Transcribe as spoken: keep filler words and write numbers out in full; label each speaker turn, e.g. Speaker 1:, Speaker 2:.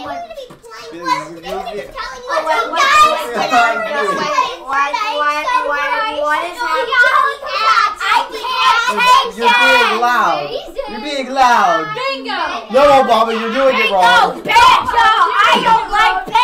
Speaker 1: You're being loud. You're being loud.
Speaker 2: Bingo.
Speaker 1: No, Obama, you're doing it wrong.
Speaker 2: Bingo. I don't like